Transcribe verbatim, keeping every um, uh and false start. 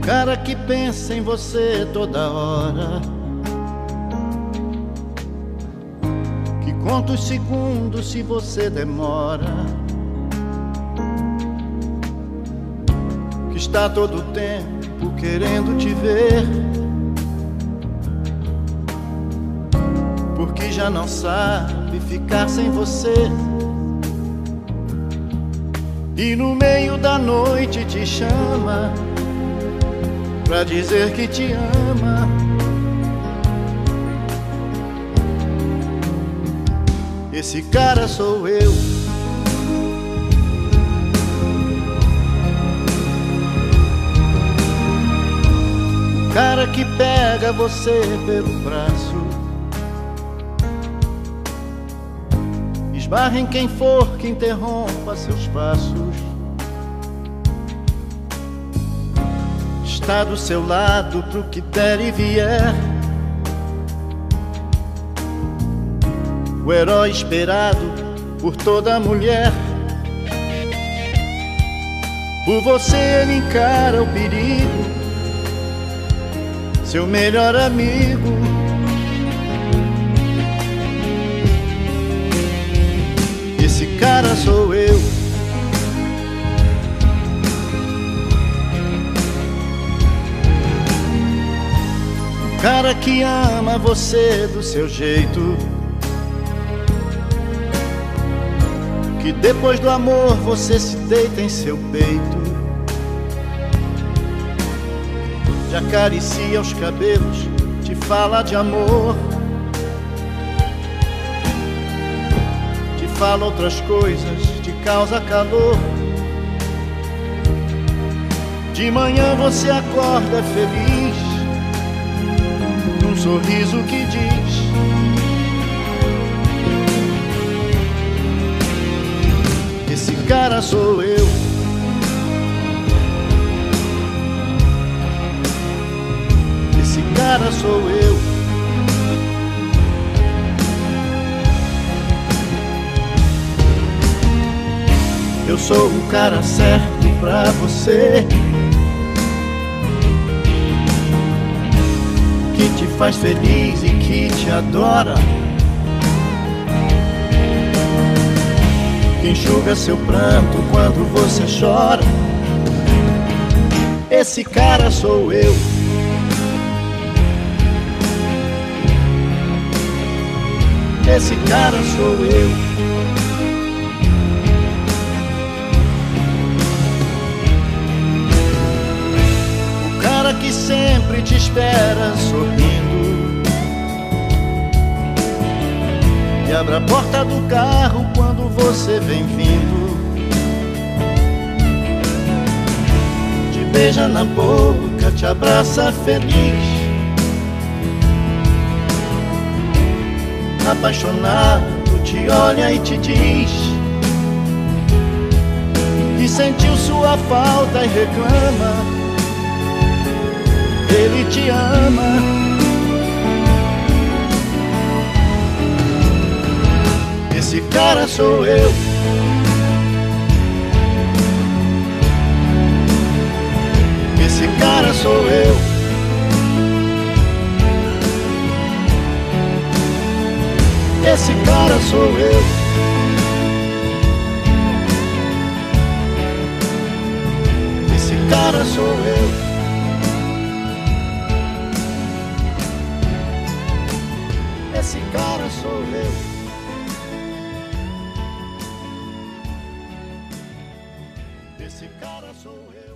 cara que pensa em você toda hora, que conta os segundos se você demora, que está todo o tempo querendo te ver, porque já não sabe ficar sem você. E no meio da noite te chama pra dizer que te ama. Esse cara sou eu. O cara que pega você pelo braço, esbarra em quem for que interrompa seus passos, está do seu lado pro que der e vier, o herói esperado por toda mulher. Por você ele encara o perigo, seu melhor amigo. Esse cara sou eu. O cara que ama você do seu jeito, que depois do amor você se deita em seu peito, te acaricia os cabelos, te fala de amor, te fala outras coisas, te causa calor. De manhã você acorda feliz, num sorriso que diz: esse cara sou eu. Esse cara sou eu. Eu sou o cara certo pra você, que te faz feliz e que te adora, que enxuga seu pranto quando você chora. Esse cara sou eu. Esse cara sou eu. O cara que sempre te espera sorrindo e abre a porta do carro quando você vem vindo, te beija na boca, te abraça feliz, apaixonado, te olha e te diz que sentiu sua falta e reclama. Ele te ama. Esse cara sou eu. Esse cara sou eu. Esse cara sou eu. Esse cara sou eu. Esse cara sou eu. Esse cara sou eu.